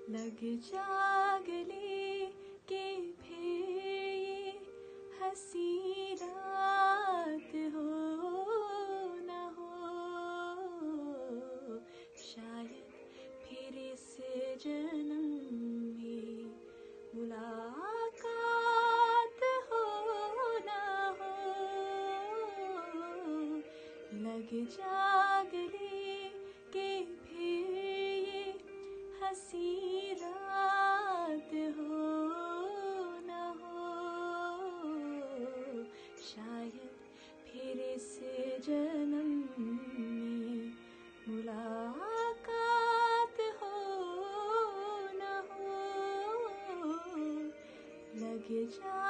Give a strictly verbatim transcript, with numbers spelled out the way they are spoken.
लग जा गले कि फिर ये हंसी रात हो न हो, शायद फिर इस जन्म में मुलाकात हो न हो। लग जा गले कि फिर ये हंसी रात हो न हो, शायद फिर इस जन्म में मुलाकात हो न हो। लग जा